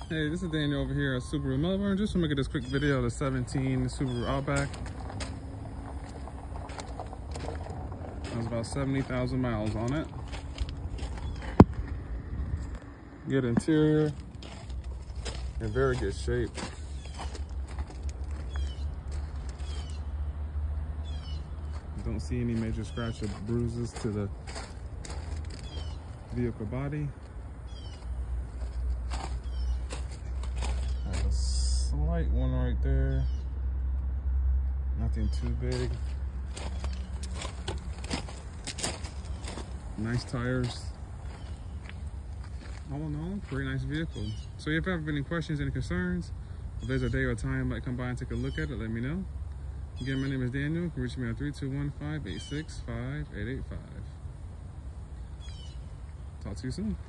Hey, this is Daniel over here at Subaru Melbourne. Just want to make this quick video of the 17 Subaru Outback. Has about 70,000 miles on it. Good interior, in very good shape. Don't see any major scratch or bruises to the vehicle body. Have a slight one right there. Nothing too big. Nice tires. All in all, pretty nice vehicle. So if you have any questions, any concerns, if there's a day or time I might come by and take a look at it, let me know. Again, my name is Daniel. You can reach me at 321-586-5885. Talk to you soon.